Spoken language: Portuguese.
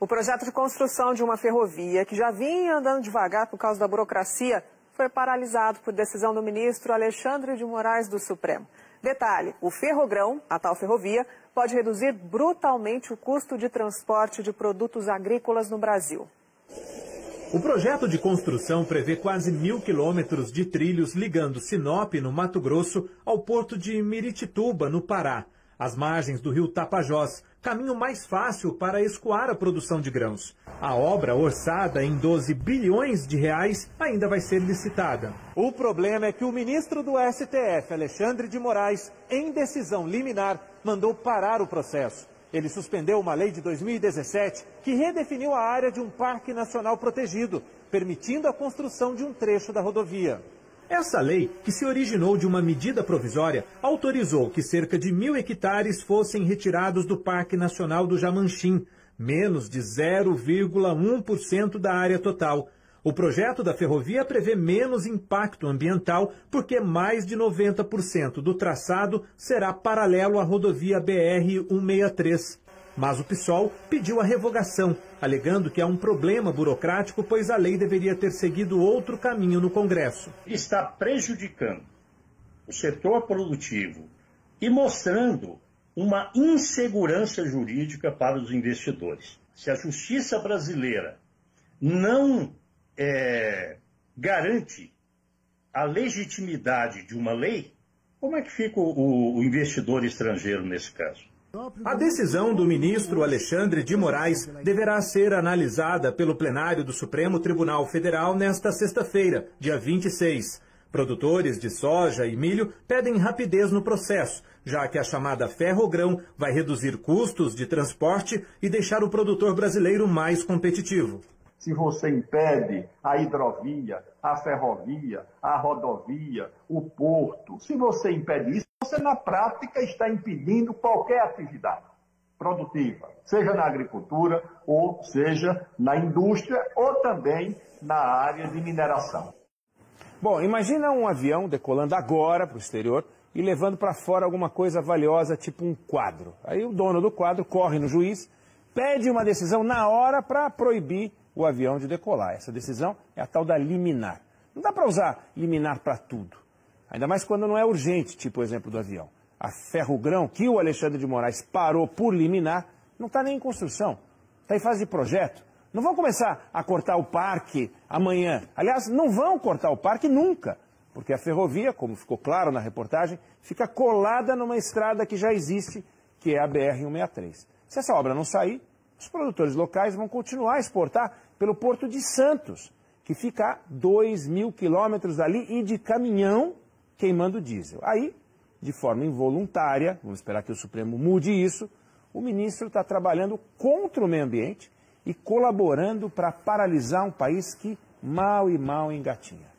O projeto de construção de uma ferrovia, que já vinha andando devagar por causa da burocracia, foi paralisado por decisão do ministro Alexandre de Moraes do Supremo. Detalhe, o Ferrogrão, a tal ferrovia, pode reduzir brutalmente o custo de transporte de produtos agrícolas no Brasil. O projeto de construção prevê quase 1.000 quilômetros de trilhos ligando Sinop, no Mato Grosso, ao porto de Miritituba, no Pará, às margens do rio Tapajós, caminho mais fácil para escoar a produção de grãos. A obra, orçada em 12 bilhões de reais, ainda vai ser licitada. O problema é que o ministro do STF, Alexandre de Moraes, em decisão liminar, mandou parar o processo. Ele suspendeu uma lei de 2017 que redefiniu a área de um parque nacional protegido, permitindo a construção de um trecho da rodovia. Essa lei, que se originou de uma medida provisória, autorizou que cerca de 1.000 hectares fossem retirados do Parque Nacional do Jamanchim, menos de 0,1% da área total. O projeto da ferrovia prevê menos impacto ambiental porque mais de 90% do traçado será paralelo à rodovia BR-163. Mas o PSOL pediu a revogação, alegando que há um problema burocrático, pois a lei deveria ter seguido outro caminho no Congresso. Está prejudicando o setor produtivo e mostrando uma insegurança jurídica para os investidores. Se a justiça brasileira não garante a legitimidade de uma lei, como é que fica o investidor estrangeiro nesse caso? A decisão do ministro Alexandre de Moraes deverá ser analisada pelo plenário do Supremo Tribunal Federal nesta sexta-feira, dia 26. Produtores de soja e milho pedem rapidez no processo, já que a chamada Ferrogrão vai reduzir custos de transporte e deixar o produtor brasileiro mais competitivo. Se você impede a hidrovia, a ferrovia, a rodovia, o porto, se você impede isso, você na prática está impedindo qualquer atividade produtiva, seja na agricultura, ou seja na indústria, ou também na área de mineração. Bom, imagina um avião decolando agora para o exterior e levando para fora alguma coisa valiosa, tipo um quadro. Aí o dono do quadro corre no juiz, pede uma decisão na hora para proibir o avião de decolar. Essa decisão é a tal da liminar. Não dá para usar liminar para tudo. Ainda mais quando não é urgente, tipo o exemplo do avião. A Ferrogrão, que o Alexandre de Moraes parou por liminar, não está nem em construção. Está em fase de projeto. Não vão começar a cortar o parque amanhã. Aliás, não vão cortar o parque nunca. Porque a ferrovia, como ficou claro na reportagem, fica colada numa estrada que já existe, que é a BR-163. Se essa obra não sair, os produtores locais vão continuar a exportar pelo Porto de Santos, que fica a 2.000 quilômetros dali e de caminhão queimando diesel. Aí, de forma involuntária, vamos esperar que o Supremo mude isso, o ministro está trabalhando contra o meio ambiente e colaborando para paralisar um país que mal e mal engatinha.